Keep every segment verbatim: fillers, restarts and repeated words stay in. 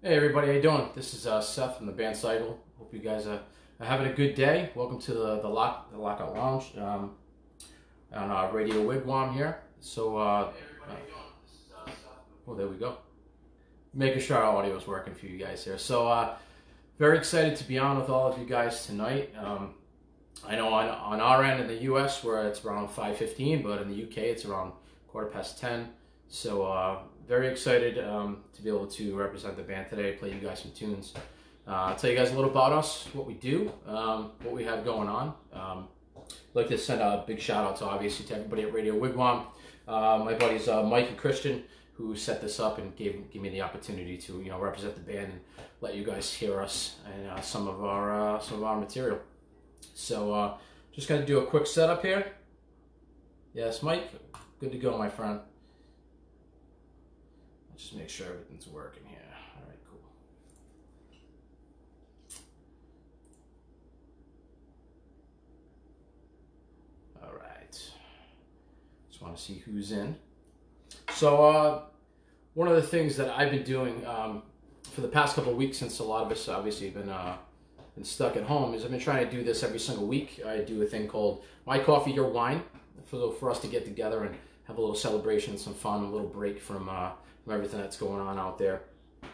Hey everybody, how you doing? This is uh, Seth from the band Psycle. Hope you guys uh, are having a good day. Welcome to the the, lock, the Lockout Lounge um, on uh, Radio Wigwam here. So, uh, uh, oh, there we go. Making sure our audio is working for you guys here. So, uh, very excited to be on with all of you guys tonight. Um, I know on on our end in the U S where it's around five fifteen, but in the U K it's around quarter past ten. So. Uh, Very excited um, to be able to represent the band today, play you guys some tunes. Uh, I'll tell you guys a little about us, what we do, um, what we have going on. Um, I'd like to send a big shout out to obviously to everybody at Radio Wigwam. Uh, my buddies uh, Mike and Christian, who set this up and gave, gave me the opportunity to you know represent the band and let you guys hear us and uh, some of our uh, some of our material. So uh, just gonna do a quick setup here. Yes, Mike, good to go, my friend. Just make sure everything's working here. All right, cool. All right. Just want to see who's in. So, uh, one of the things that I've been doing um, for the past couple of weeks, since a lot of us obviously have been uh, been stuck at home, is I've been trying to do this every single week. I do a thing called My Coffee, Your Wine, for for us to get together and have a little celebration, some fun, a little break from. Uh, from everything that's going on out there,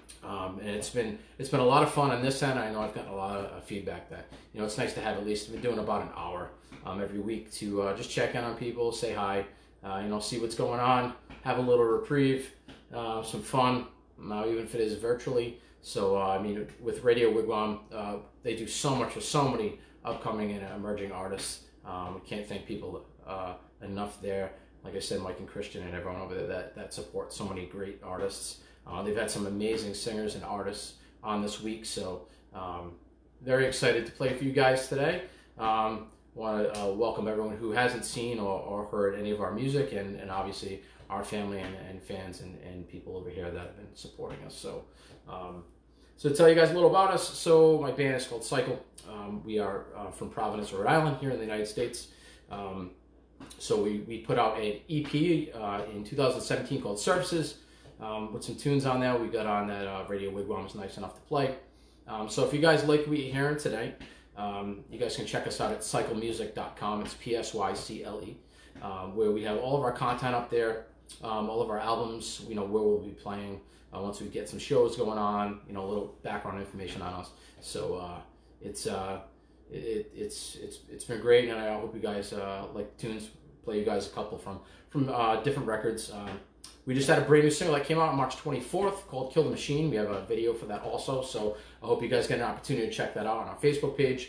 um, and it's been it's been a lot of fun on this end. I know I've gotten a lot of uh, feedback that you know it's nice to have at least. I've been doing about an hour um, every week to uh, just check in on people, say hi, uh, you know, see what's going on, have a little reprieve, uh, some fun, uh, even if it is virtually. So uh, I mean, with Radio Wigwam, uh, they do so much with so many upcoming and emerging artists. Um, we can't thank people uh, enough there. Like I said, Mike and Christian and everyone over there that, that support so many great artists. Uh, they've had some amazing singers and artists on this week, so um, very excited to play for you guys today. Um, want to uh, welcome everyone who hasn't seen or, or heard any of our music, and, and obviously our family and, and fans and, and people over here that have been supporting us. So, um, so to tell you guys a little about us, so my band is called Psycle. Um, we are uh, from Providence, Rhode Island, here in the United States. Um, So we, we put out an E P uh, in two thousand seventeen called Surfaces um, with some tunes on there. We got on that uh, Radio Wigwam was nice enough to play. Um, so if you guys like what you're hearing today, um, you guys can check us out at psycle music dot com. It's P S Y C L E, um, where we have all of our content up there, um, all of our albums, you know, where we'll be playing uh, once we get some shows going on, you know, a little background information on us. So uh, it's... Uh, It, it's it's it's been great, and I hope you guys uh, like the tunes. Play you guys a couple from from uh, different records. Um, we just had a brand new single that came out on March twenty-fourth called "Kill the Machine." We have a video for that also, so I hope you guys get an opportunity to check that out on our Facebook page.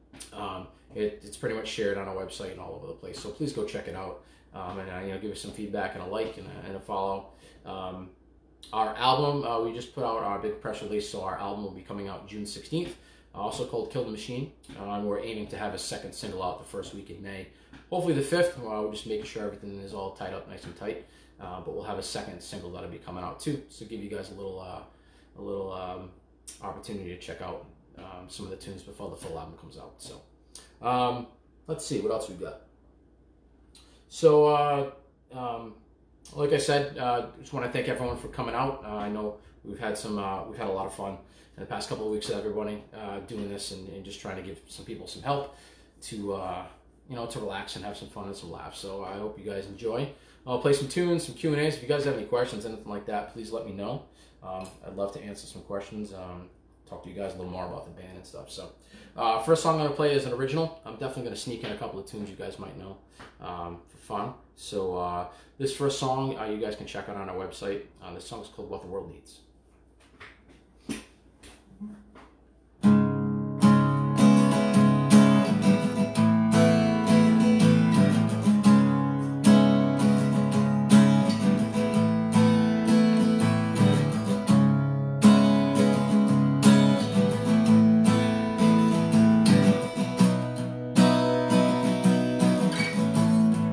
Um, it, it's pretty much shared on our website and all over the place, so please go check it out um, and uh, you know give us some feedback and a like and a, and a follow. Um, our album uh, we just put out our big press release, so our album will be coming out June sixteenth. Also called Kill the Machine. Uh, we're aiming to have a second single out the first week in May. Hopefully the fifth. Uh, we're just making sure everything is all tied up nice and tight. Uh, but we'll have a second single that'll be coming out too. So give you guys a little uh, a little um, opportunity to check out um, some of the tunes before the full album comes out. So um, let's see what else we got. So uh, um, like I said, uh, just want to thank everyone for coming out. Uh, I know we've had some uh, we've had a lot of fun in the past couple of weeks of everybody uh, doing this and, and just trying to give some people some help to uh, you know to relax and have some fun and some laughs. So I hope you guys enjoy. I'll play some tunes, some Q and A's. If you guys have any questions, anything like that, please let me know. Um, I'd love to answer some questions. Um, talk to you guys a little more about the band and stuff. So uh, first song I'm going to play is an original. I'm definitely going to sneak in a couple of tunes you guys might know um, for fun. So uh, this first song uh, you guys can check out on our website. Uh, this song is called What the World Needs.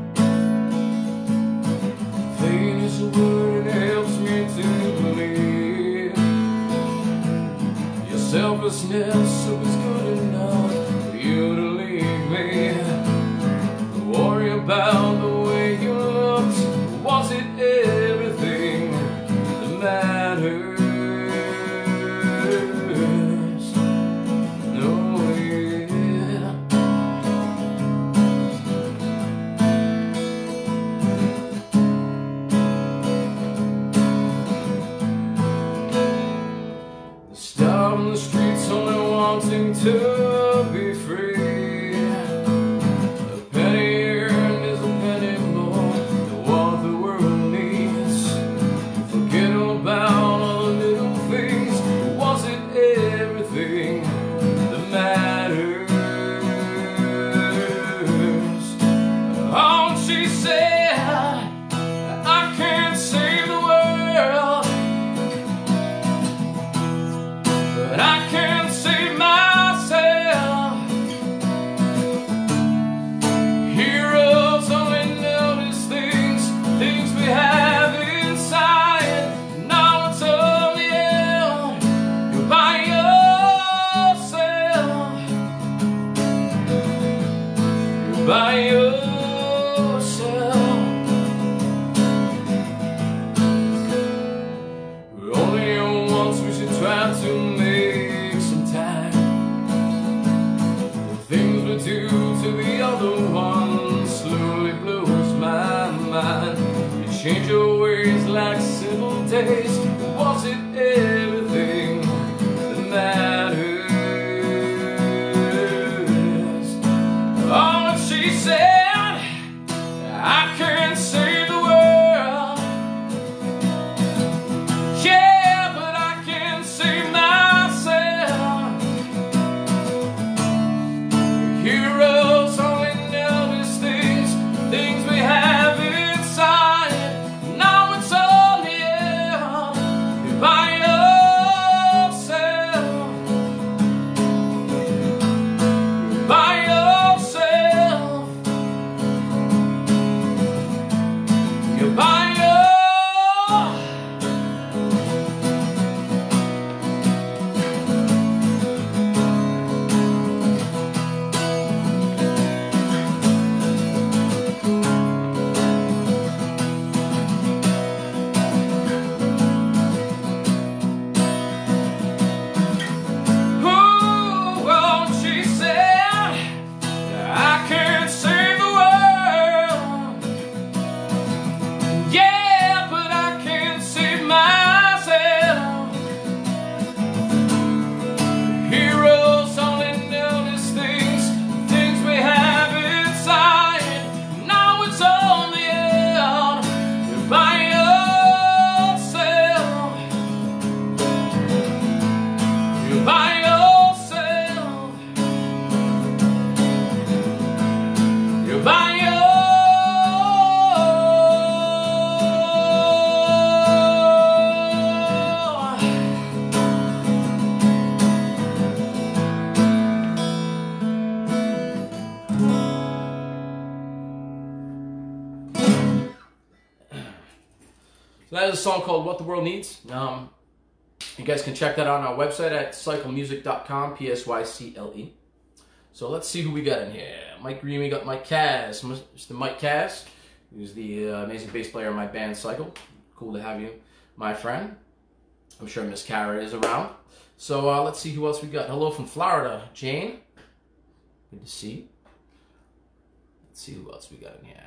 Faith is a word that helps me to believe. by yourself. Only once we should try to make some time. The things we do to the other one slowly blows my mind. You change your ways like simple taste. Was it everything that matters? Oh, she said, I can't save the world. Yeah, but I can save myself. Heroes only notice things, things we have inside. Now it's all the end. You're by yourself. You're by yourself. You're by yourself. So that is a song called What the World Needs. Um, you guys can check that out on our website at psycle music dot com, P S Y C L E. So let's see who we got in here. Mike Green, we got Mike Kaz, Mister Mike Kaz, who's the uh, amazing bass player in my band Psycle. Cool to have you, my friend. I'm sure Miss Kara is around. So uh, let's see who else we got. Hello from Florida, Jane. Good to see you. Let's see who else we got in here.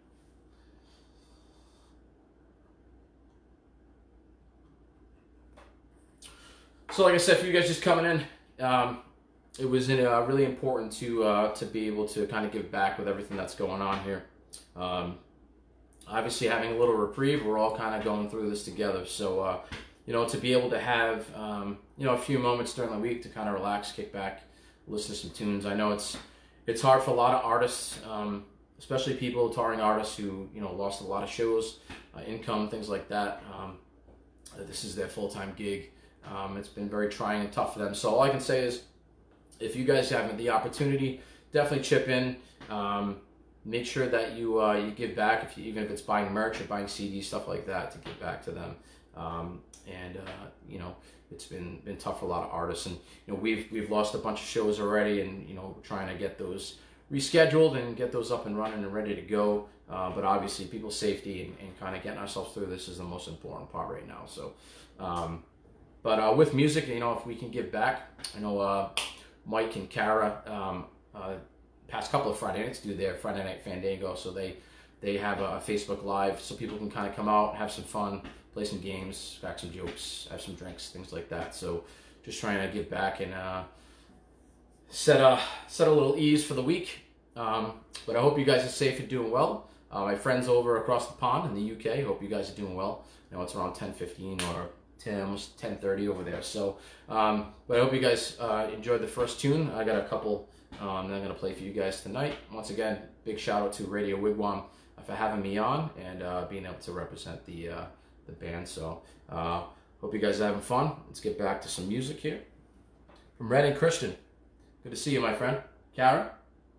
So like I said, for you guys just coming in, um, it was in, uh, really important to uh, to be able to kind of give back with everything that's going on here. Um, obviously, having a little reprieve, we're all kind of going through this together. So, uh, you know, to be able to have, um, you know, a few moments during the week to kind of relax, kick back, listen to some tunes. I know it's it's hard for a lot of artists, um, especially people, touring artists who, you know, lost a lot of shows, uh, income, things like that. Um, this is their full-time gig. Um, it's been very trying and tough for them. So all I can say is, if you guys have the opportunity, definitely chip in. Um, make sure that you uh, you give back, if you, even if it's buying merch or buying C Ds, stuff like that, to give back to them. Um, and uh, you know, it's been been tough for a lot of artists, and you know, we've we've lost a bunch of shows already, and you know, we're trying to get those rescheduled and get those up and running and ready to go. Uh, but obviously, people's safety and, and kind of getting ourselves through this is the most important part right now. So. Um, But uh, with music, you know, if we can give back, I know uh, Mike and Kara, um, uh, past couple of Friday nights do their Friday Night Fandango, so they they have a Facebook Live, so people can kind of come out, have some fun, play some games, crack some jokes, have some drinks, things like that. So just trying to give back and uh, set a set a little ease for the week. Um, but I hope you guys are safe and doing well. Uh, my friends over across the pond in the U K, hope you guys are doing well. I know it's around ten fifteen or ten, almost ten thirty over there. So, um, but I hope you guys uh, enjoyed the first tune. I got a couple um, that I'm going to play for you guys tonight. Once again, big shout out to Radio Wigwam for having me on and uh, being able to represent the uh, the band. So, uh, hope you guys are having fun. Let's get back to some music here. From Red and Christian. Good to see you, my friend. Kara?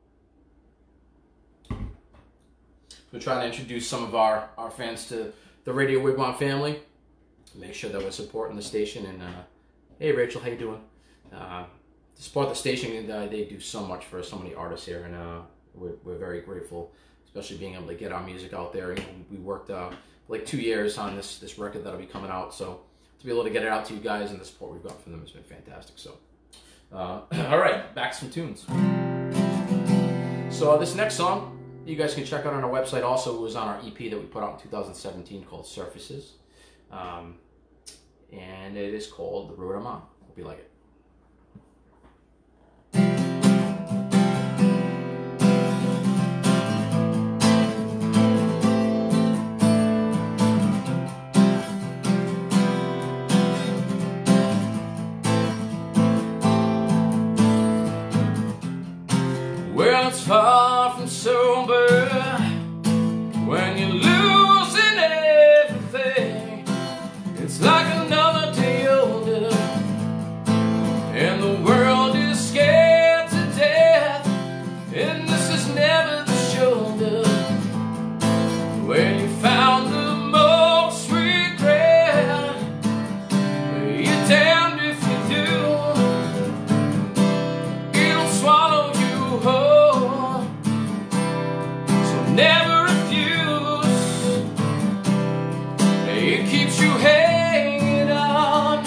We're trying to introduce some of our, our fans to the Radio Wigwam family. Make sure that we're supporting the station. And uh, hey, Rachel, how you doing? Uh, to support the station, uh, they do so much for so many artists here, and uh, we're, we're very grateful, especially being able to get our music out there. You know, we worked uh, like two years on this this record that'll be coming out, so to be able to get it out to you guys and the support we've got from them has been fantastic. So, uh, all right, back to some tunes. So uh, this next song, you guys can check out on our website. Also, it was on our E P that we put out in two thousand seventeen called Surfaces. Um, and it is called The Road I'm On. Hope you like it. Well, it's far from sober when you're losing everything. It's like another day older, and the world is scared to death, and this is never the shoulder where you found the most regret. You're damned if you do, it'll swallow you whole, so never refuse. It keeps you hanging on.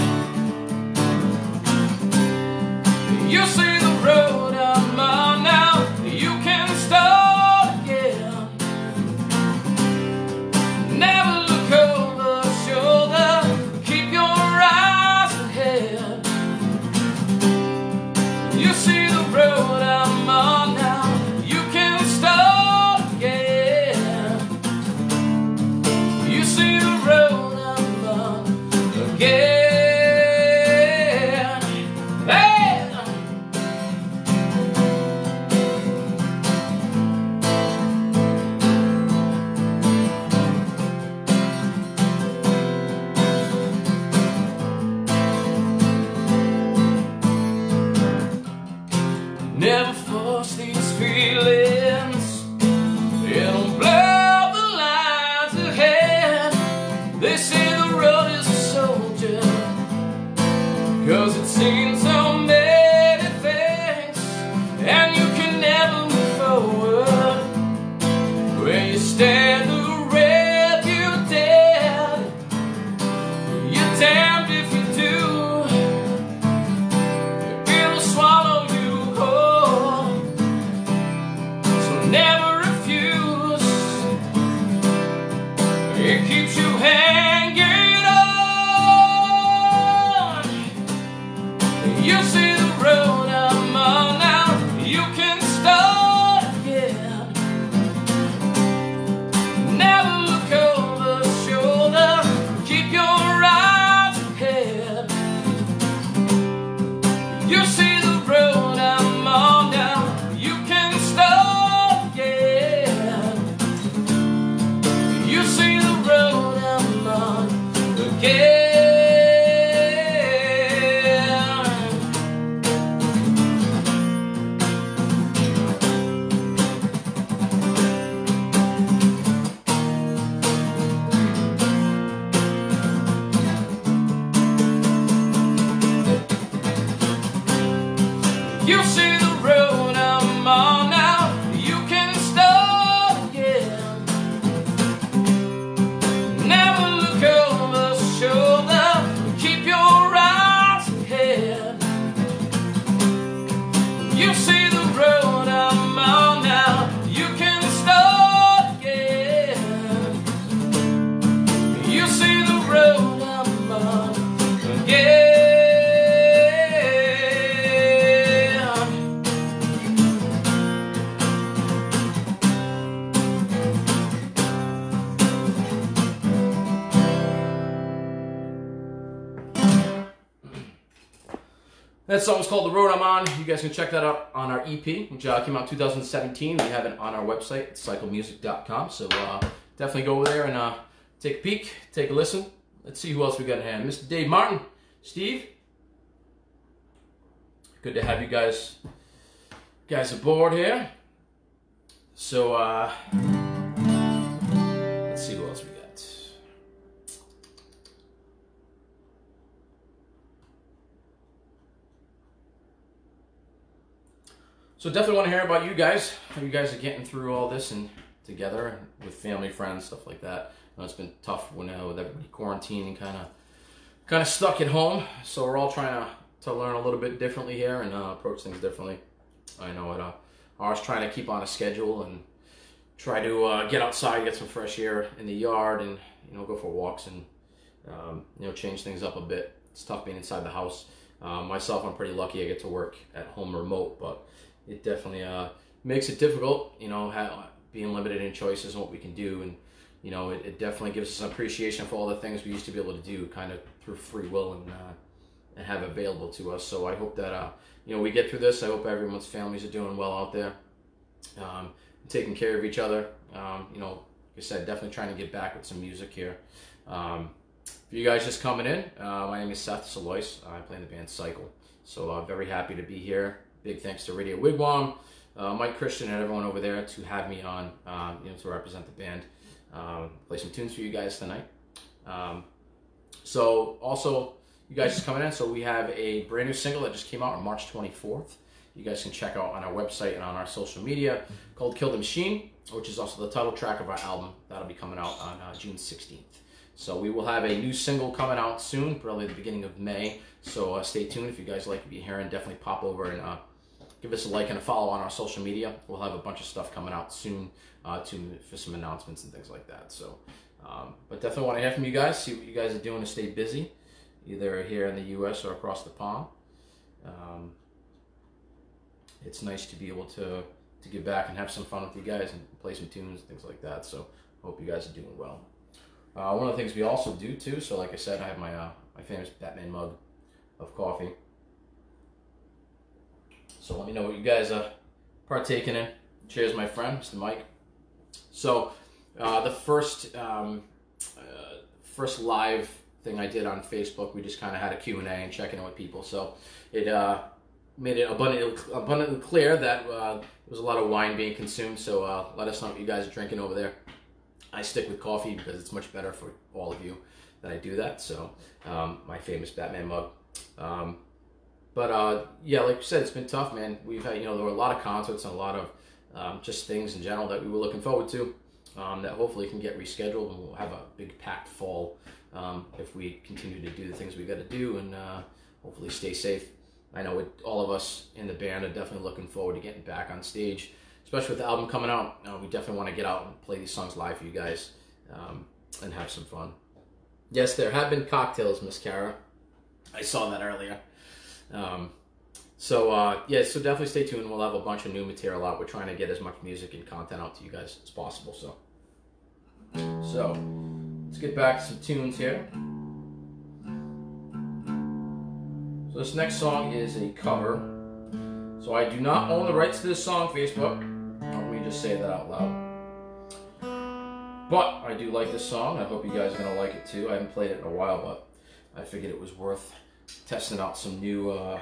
You see the road I'm on now, you can start again. Never look over your shoulder, keep your eyes ahead. You see the road I'm on now, you can start again. You see the road I'm on again. Hey! Never force these feelings, it'll blur the lines ahead. They say the road is a soldier, cause it's seen so many things, and you can never move forward when you stand the red, you're dead. You're damned if you do, it'll swallow you whole, so never refuse. It keeps you hanging on. You see the road I'm on now, you can start again. Never look over your shoulder, keep your eyes ahead. You see the road I'm on now, you can start again. You see the road I'm on again. You see the road I'm on now, you can start again. Never look over your shoulder, keep your eyes ahead. You see the road I'm on now, you can start again. You see the road I'm on again. That song's called The Road I'm On. You guys can check that out on our E P, which uh, came out in two thousand seventeen. We have it on our website, it's cycle music dot com. So uh, definitely go over there and uh, take a peek, take a listen. Let's see who else we got in hand. Mister Dave Martin, Steve. Good to have you guys, guys aboard here. So uh, let's see who else we got. So definitely want to hear about you guys, how you guys are getting through all this and together and with family, friends, stuff like that. I know it's been tough when uh, with everybody quarantining, kind of kind of stuck at home. So we're all trying to, to learn a little bit differently here and uh, approach things differently. I know it. Uh, I was trying to keep on a schedule and try to uh, get outside, get some fresh air in the yard, and you know, go for walks and um, you know, change things up a bit. It's tough being inside the house. Um, myself, I'm pretty lucky. I get to work at home remote, but it definitely uh, makes it difficult. You know, how, being limited in choices and what we can do, and you know, it, it definitely gives us an appreciation for all the things we used to be able to do, kind of through free will and uh, and have available to us. So I hope that uh, you know, we get through this. I hope everyone's families are doing well out there, um, taking care of each other. Um, you know, like I said, definitely trying to get back with some music here. Um, for you guys just coming in, uh, my name is Seth, Saloise. I play in the band Psycle. So I'm uh, very happy to be here. Big thanks to Radio Wigwam, uh, Mike Christian, and everyone over there to have me on, um, you know, to represent the band. Um, play some tunes for you guys tonight. Um, so also, you guys just coming in, so we have a brand new single that just came out on March twenty-fourth. You guys can check out on our website and on our social media, called Kill the Machine, which is also the title track of our album. That'll be coming out on uh, June sixteenth. So we will have a new single coming out soon, probably the beginning of May. So uh, stay tuned. If you guys like what you're hearing, definitely pop over and uh, give us a like and a follow on our social media. We'll have a bunch of stuff coming out soon uh, to for some announcements and things like that. So, um, but definitely want to hear from you guys. See what you guys are doing to stay busy, either here in the U S or across the pond. Um, it's nice to be able to to get back and have some fun with you guys and play some tunes and things like that. So, hope you guys are doing well. Uh, one of the things we also do too. So, like I said, I have my uh, my famous Batman mug of coffee. So let me know what you guys are partaking in. Cheers, my friend, Mister Mike. So uh, the first um, uh, first live thing I did on Facebook, we just kind of had a Q and A and checking in with people. So it uh, made it abundantly, abundantly clear that uh, there was a lot of wine being consumed. So uh, let us know what you guys are drinking over there. I stick with coffee because it's much better for all of you that I do that. So um, my famous Batman mug. Um, But uh, yeah, like you said, it's been tough, man. We've had, you know, there were a lot of concerts and a lot of um, just things in general that we were looking forward to um, that hopefully can get rescheduled, and we'll have a big packed fall um, if we continue to do the things we got to do and uh, hopefully stay safe. I know it, all of us in the band are definitely looking forward to getting back on stage, especially with the album coming out. Uh, we definitely want to get out and play these songs live for you guys um, and have some fun. Yes, there have been cocktails, Miss Kara. I saw that earlier. Um, so, uh, yeah, so definitely stay tuned. We'll have a bunch of new material out. We're trying to get as much music and content out to you guys as possible. So, so let's get back to some tunes here. So this next song is a cover. So I do not own the rights to this song, Facebook. Let me just say that out loud. But I do like this song. I hope you guys are going to like it too. I haven't played it in a while, but I figured it was worth testing out some new uh,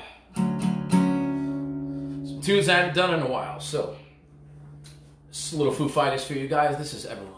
some tunes I haven't done in a while. So, this is a little Foo Fighters for you guys. This is Everlong.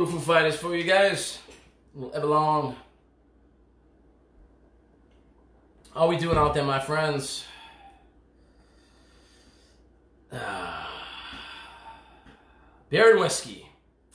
little Foo Fighters for you guys. A little Everlong. How we doing out there, my friends? Ah. Beer and whiskey.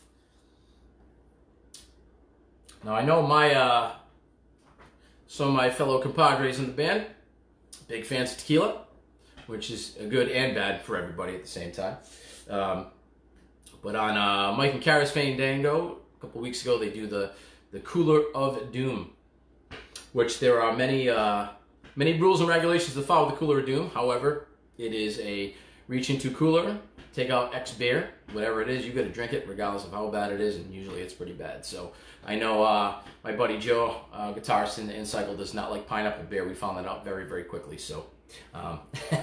Now I know my uh, some of my fellow compadres in the band, big fans of tequila, which is good and bad for everybody at the same time. Um, but on uh, Mike and Kara's Fandango, a couple weeks ago, they do the the Cooler of Doom, which there are many uh, many rules and regulations to follow the Cooler of Doom. However, it is a reach into cooler, take out X beer, whatever it is, you got to drink it regardless of how bad it is, and usually it's pretty bad. So I know uh, my buddy Joe, uh, guitarist in, in Psycle, does not like pineapple beer. We found that out very, very quickly. So, um,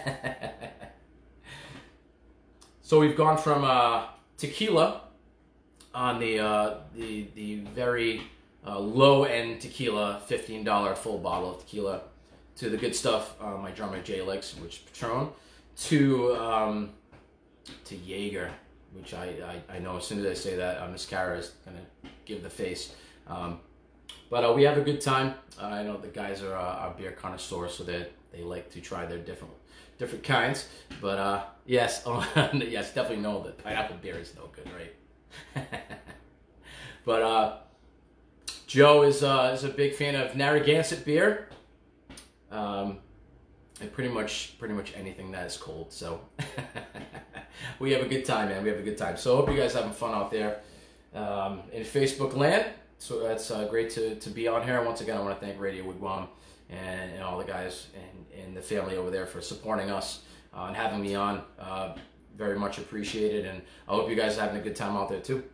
so we've gone from uh, tequila on the uh, the the very uh, low end tequila, fifteen dollar full bottle of tequila, to the good stuff uh, my drummer Jay likes, which is Patron, to um, to Jaeger, which I, I, I know as soon as I say that, uh, Miss Kara is going to give the face. Um, but uh, we have a good time. Uh, I know the guys are, uh, are beer connoisseurs, so they they like to try their different different kinds. But uh, yes, oh, yes, definitely know that pineapple beer is no good, right? But uh, Joe is, uh, is a big fan of Narragansett beer. Um, and pretty much pretty much anything that is cold. So we have a good time, man. We have a good time. So I hope you guys are having fun out there um, in Facebook land. So that's uh, great to, to be on here. Once again, I want to thank Radio Wigwam and, and all the guys and, and the family over there for supporting us uh, and having me on. Uh, very much appreciated, and I hope you guys are having a good time out there too.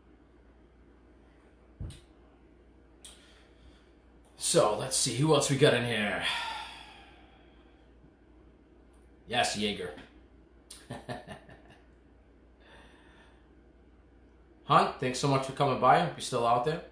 So let's see, who else we got in here? Yes, Jaeger. Hunt, thanks so much for coming by. Hope you're still out there.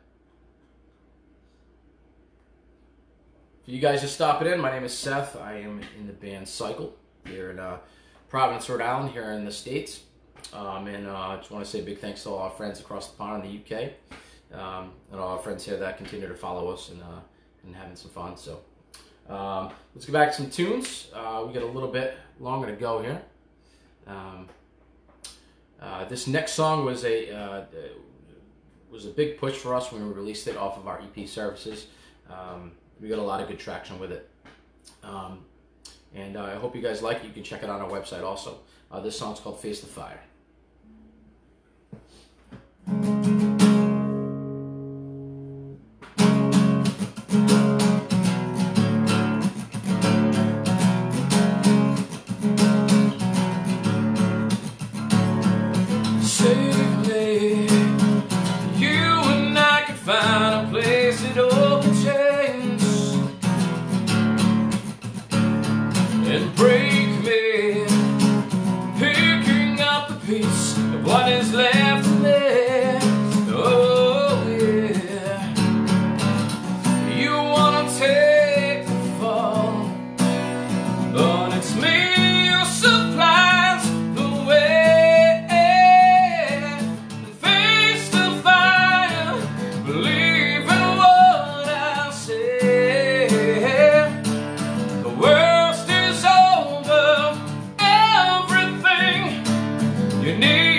For you guys just stopping in, my name is Seth. I am in the band Psycle here in uh, Providence, Rhode Island, here in the States. Um, and uh, I just want to say a big thanks to all our friends across the pond in the U K. Um, and all our friends here that continue to follow us and, uh, and having some fun. So um, let's get back to some tunes. Uh, we got a little bit longer to go here. Um, uh, this next song was a uh, was a big push for us when we released it off of our E P Services. Um, we got a lot of good traction with it, um, and uh, I hope you guys like it. You can check it out on our website also. Uh, this song's called "Face the Fire." What is left of me? Oh yeah. You wanna take the fall, but it's me who supplies the way. And face the fire, believe in what I say. The worst is over, everything you need.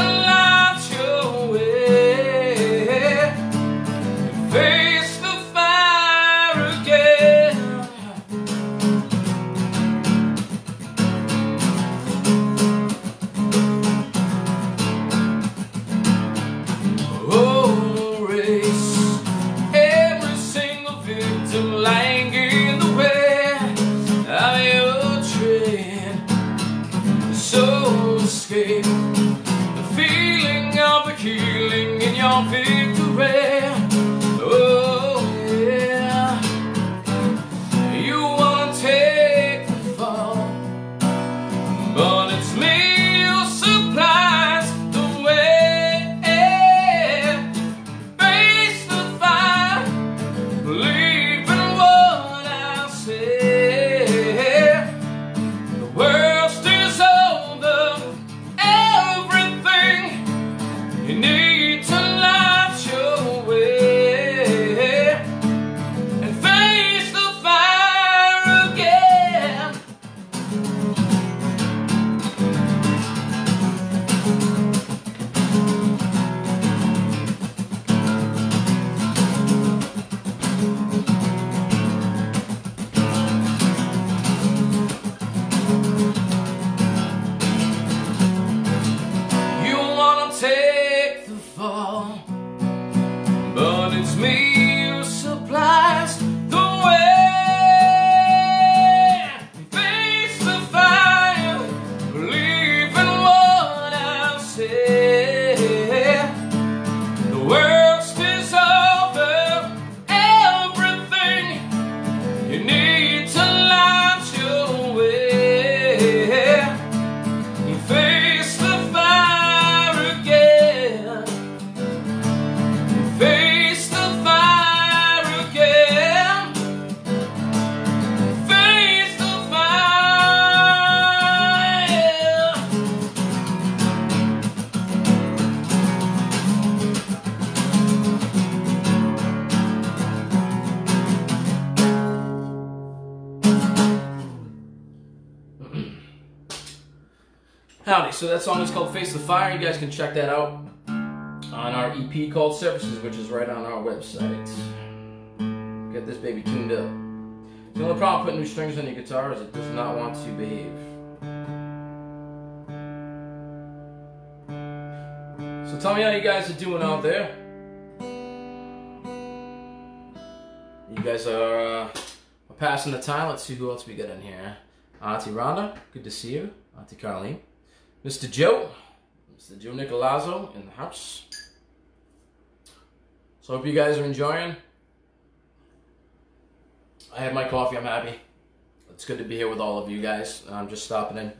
The feeling of the healing in your victory. Oh yeah. You wanna take the fall, but it's me who supplies the way. Face the fire, believe in what I say. The worst is over, you need to lie. Howdy, so that song is called Face the Fire. You guys can check that out on our E P called Surfaces, which is right on our website. Get this baby tuned up. The only problem putting new strings on your guitar is it does not want to behave. So tell me how you guys are doing out there. You guys are uh, passing the time. Let's see who else we got in here. Auntie Rhonda, good to see you. Auntie Carlene. Mister Joe. Mister Joe Nicolazzo in the house. So I hope you guys are enjoying. I had my coffee, I'm happy. It's good to be here with all of you guys. I'm just stopping in.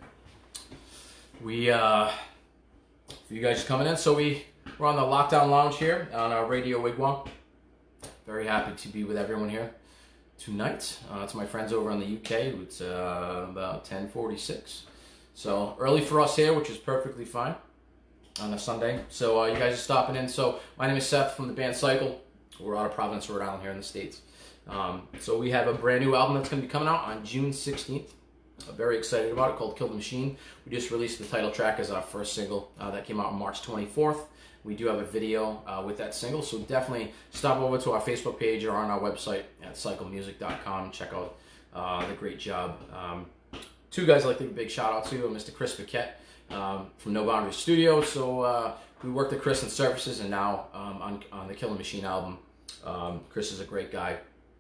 We, uh, for you guys just coming in, so we, we're on the Lockdown Lounge here on our Radio Wigwam. Very happy to be with everyone here tonight. Uh, to my friends over in the U K, it's uh, about ten forty-six. So early for us here, which is perfectly fine on a Sunday. So uh, you guys are stopping in. So my name is Seth from the band Psycle. We're out of Providence, Rhode Island here in the States. Um, so we have a brand new album that's going to be coming out on June sixteenth. I'm very excited about it, called Kill the Machine. We just released the title track as our first single uh, that came out on March twenty-fourth. We do have a video uh, with that single, so definitely stop over to our Facebook page or on our website at cycle music dot com and check out uh, the great job. Um, two guys I'd like to give a big shout out to, Mister Chris Paquette um, from No Boundaries Studio. So uh, we worked with Chris in Surfaces, and now um, on, on the Kill the Machine album. Um, Chris is a great guy,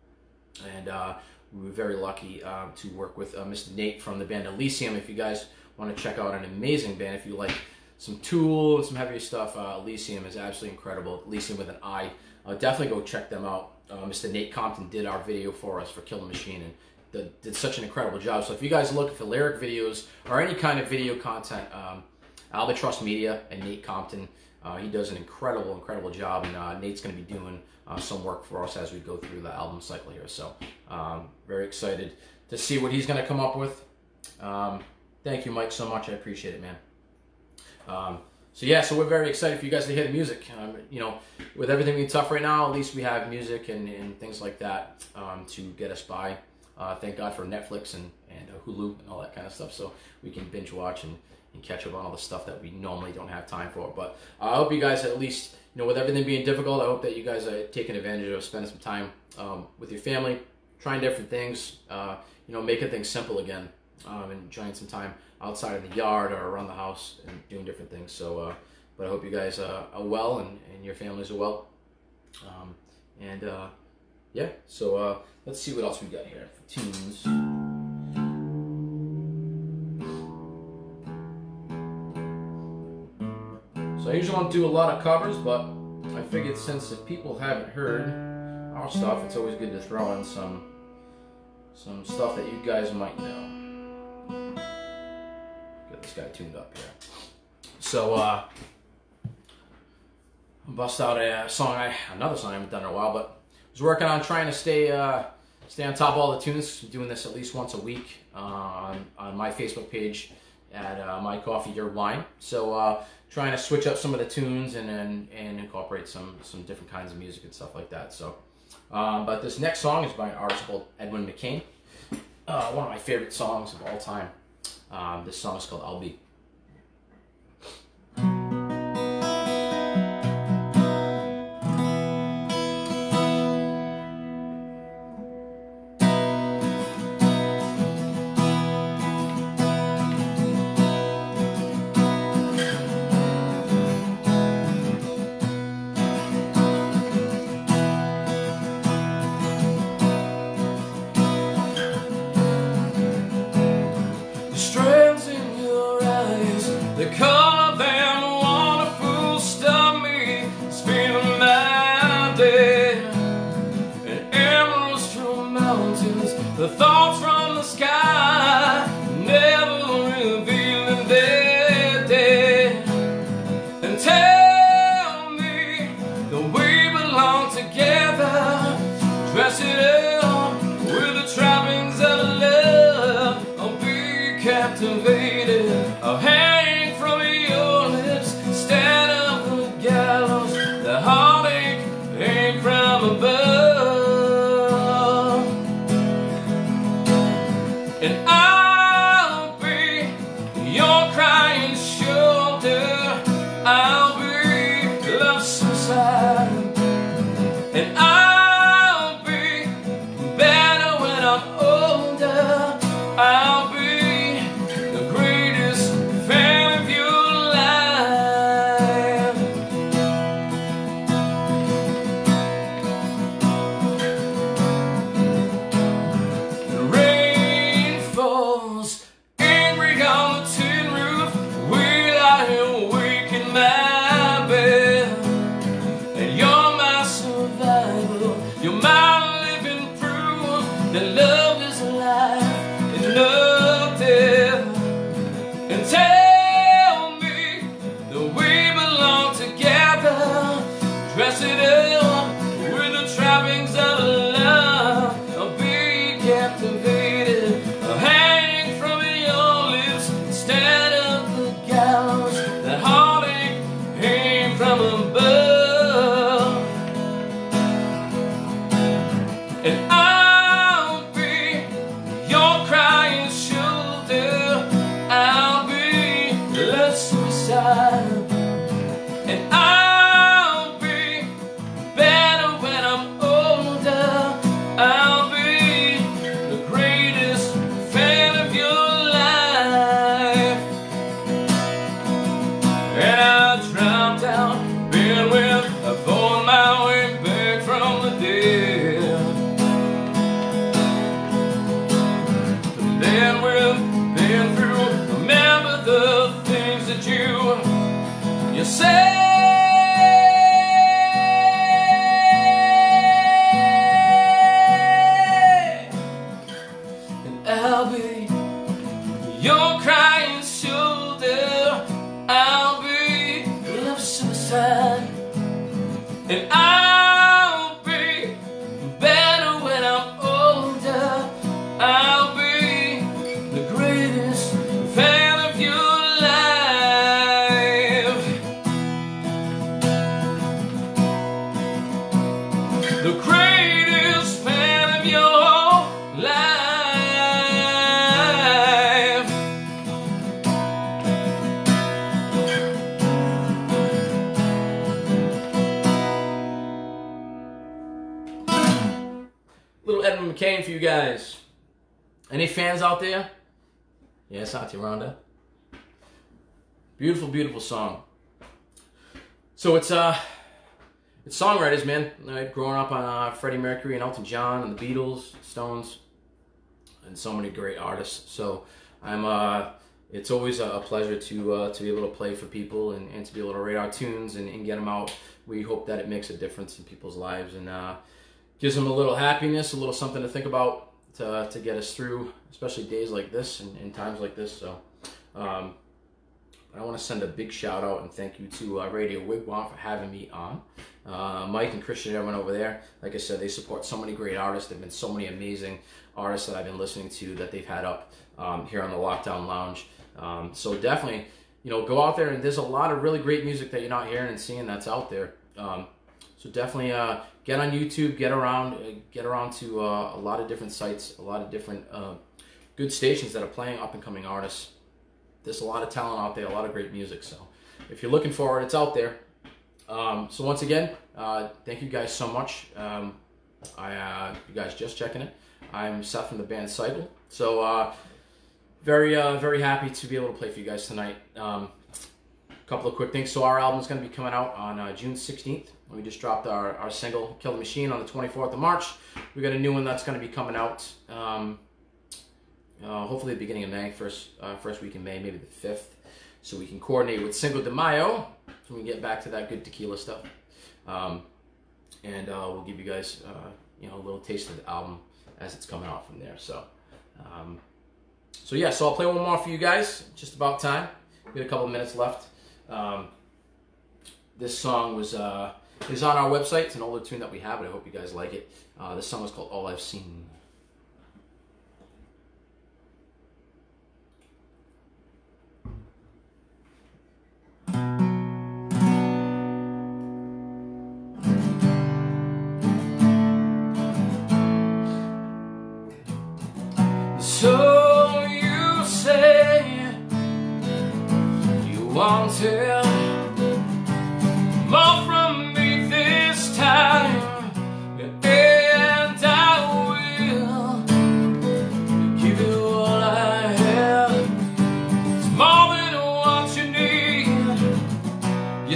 and uh, we were very lucky uh, to work with uh, Mister Nate from the band Elysium. If you guys want to check out an amazing band, if you like some Tool and some heavier stuff, uh, Elysium is absolutely incredible. Elysium with an I. Uh, definitely go check them out. Uh, Mister Nate Compton did our video for us for Kill the Machine, and did, did such an incredible job. So if you guys are looking for lyric videos or any kind of video content, um, Albatross Media and Nate Compton, uh, he does an incredible, incredible job, and uh, Nate's going to be doing uh, some work for us as we go through the album cycle here. So um, very excited to see what he's going to come up with. Um, thank you, Mike, so much. I appreciate it, man. Um, so yeah, so we're very excited for you guys to hear the music. Um, you know, with everything being tough right now, at least we have music and, and things like that um, to get us by. Uh, thank God for Netflix and, and uh, Hulu and all that kind of stuff, so we can binge watch and, and catch up on all the stuff that we normally don't have time for. But uh, I hope you guys, at least, you know, with everything being difficult, I hope that you guys are taking advantage of spending some time um, with your family, trying different things, uh, you know, making things simple again, um, and enjoying some time outside in the yard or around the house and doing different things. So, uh, but I hope you guys uh, are well, and, and your families are well. Um, and uh, yeah, so uh, let's see what else we got here for tunes. So I usually don't do a lot of covers, but I figured since if people haven't heard our stuff, it's always good to throw in some some stuff that you guys might know. Get this guy tuned up here. So uh, I bust out a song, I, another song I haven't done in a while, but I was working on trying to stay uh, stay on top of all the tunes. I'm doing this at least once a week uh, on, on my Facebook page at uh, My Coffee Your Wine. So uh, trying to switch up some of the tunes and and, and incorporate some some different kinds of music and stuff like that. So, um, but this next song is by an artist called Edwin McCain. Uh, one of my favorite songs of all time. Um, this song is called I'll Be. The color of them wonderful stuff me spending my day. And emeralds from mountains, the thoughts from the sky, never revealing their day. And tell me that we belong together, dress it up with the trappings of love. I'll be captivated, I'll hang from you. suicide. And I'll be better when I'm older. I'll be the greatest fan of your life. The rain falls angry on the tin roof. We lie awake in my bed, and you're my survival. You're my living proof that love is alive and not dead. And tell me that we belong together. Dress it up with the trappings of love. I'll be captivated. I'll hang from your lips instead of the gallows. That heartache came from above. And I'll be your crying shoulder. I'll be the suicide. And I'll be better when I'm older. I'll be the greatest fan of your life. And I dropped out, been with, I fought my way back from the dead. And then we've been through, remember the things that you, you say. And I'll be your crying shoulder. I'll be your suicide. And I'll be better when I'm older. I'll be the greatest fan of your life. The greatest fan of your life. Little Edmund McCain for you guys. Any fans out there? Yeah, it's out here, Rhonda. Beautiful, beautiful song. So it's uh, it's songwriters, man. Right? Growing up on uh, Freddie Mercury and Elton John and the Beatles, Stones, and so many great artists. So I'm uh, it's always a pleasure to uh, to be able to play for people and, and to be able to rate our tunes and, and get them out. We hope that it makes a difference in people's lives and uh, gives them a little happiness, a little something to think about to, to get us through, especially days like this and, and times like this. So um, I want to send a big shout out and thank you to uh, Radio Wigwam for having me on. Uh, Mike and Christian, everyone over there, like I said, they support so many great artists. There have been so many amazing artists that I've been listening to that they've had up um, here on the Lockdown Lounge. Um, so definitely, you know, go out there, and there's a lot of really great music that you're not hearing and seeing that's out there. Um, so definitely uh, get on YouTube, get around, uh, get around to uh, a lot of different sites, a lot of different uh, good stations that are playing up and coming artists. There's a lot of talent out there, a lot of great music. So if you're looking for it, it's out there. Um, so once again, uh, thank you guys so much. Um, I, uh, you guys just checking it. I'm Seth from the band Psycle. So uh, very, uh, very happy to be able to play for you guys tonight. Um, a couple of quick things. So our album is going to be coming out on uh, June sixteenth. We just dropped our, our single, Kill the Machine, on the twenty-fourth of March. We got a new one that's going to be coming out um, uh, hopefully the beginning of May, first, uh, first week in May, maybe the fifth. So we can coordinate with Cinco de Mayo, so we can get back to that good tequila stuff. Um, and uh, we'll give you guys uh, you know, a little taste of the album as it's coming out from there. So, um, so yeah, so I'll play one more for you guys. Just about time. We got a couple of minutes left. Um, this song was uh, is on our website. It's an older tune that we have, but I hope you guys like it. Uh, this song is called All I've Seen. So you say you wanted more from me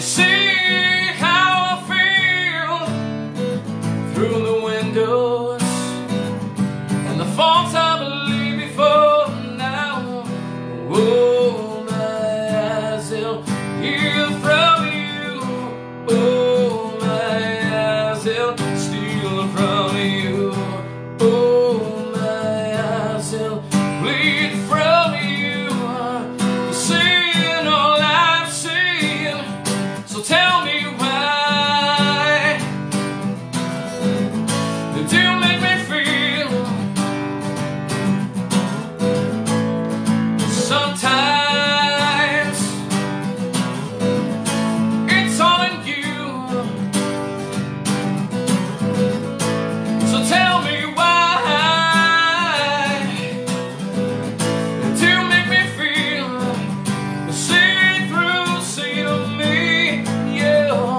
see how I feel through the windows and the faults I believe before now. Oh, my eyes will heal from you. Oh, my eyes will steal from you. Oh, my eyes will bleed from you. Seeing all I've seen, so tell me why did you make me feel sometimes it's all in you. So tell me why did you make me feel see through, see to me, yeah.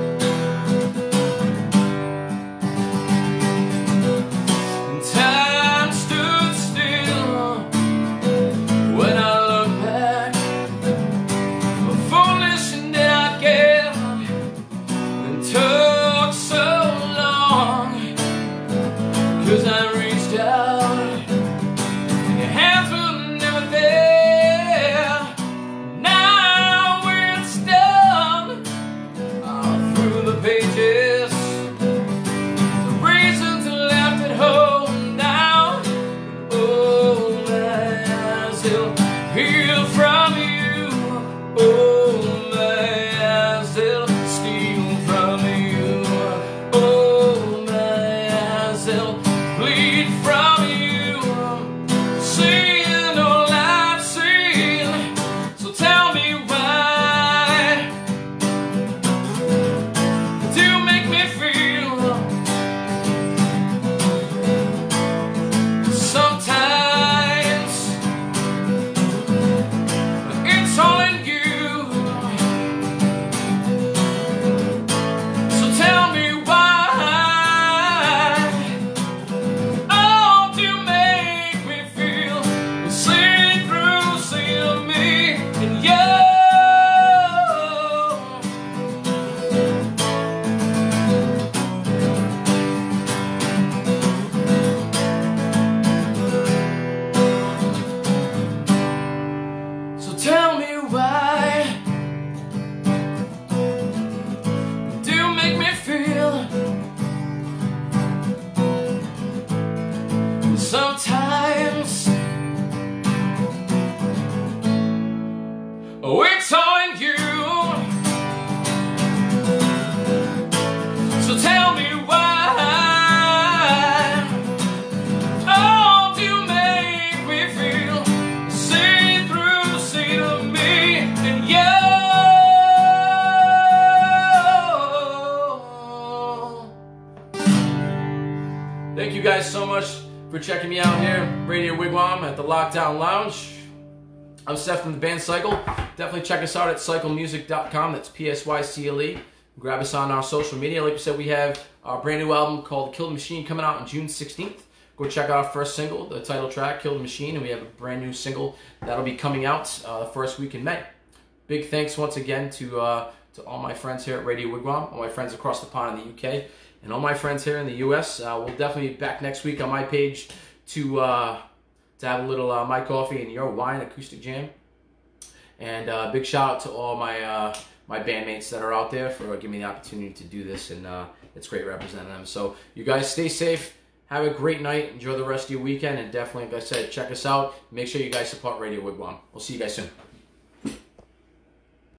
And time stood still when I look back. How foolish and I get, and took so long, 'cause I reached out and your hands were never there. Now it's done. All through the pages, the reasons left at home now. Oh, my eyes will heal from you. Oh, my eyes will steal from you. Oh, my eyes will bleed from you. Seeing all I've seen, so tell me why did you make me feel sometimes it's all in you. So tell me why. Oh, do you make me feel see through, see to me, and you. So tell me why do you make me feel sometimes oh, it's all in you. So tell me why. Oh, do you make me feel see through, see to me, and you. Thank you guys so much for checking me out here, Radio Wigwam at the Lockdown Lounge. I'm Seth from the band Psycle. Definitely check us out at psycle music dot com. That's P S Y C L E. Grab us on our social media. Like we said, we have our brand new album called Kill the Machine coming out on June sixteenth. Go check out our first single, the title track, Kill the Machine, and we have a brand new single that'll be coming out uh, the first week in May. Big thanks once again to uh, to all my friends here at Radio Wigwam, all my friends across the pond in the U K, and all my friends here in the U S. Uh, we'll definitely be back next week on my page to uh, to have a little uh, My Coffee and Your Wine acoustic jam. And uh, big shout out to all my uh, my bandmates that are out there for giving me the opportunity to do this, and uh, it's great representing them. So you guys stay safe, have a great night, enjoy the rest of your weekend, and definitely, like I said, check us out. Make sure you guys support Radio Wigwam. We'll see you guys soon.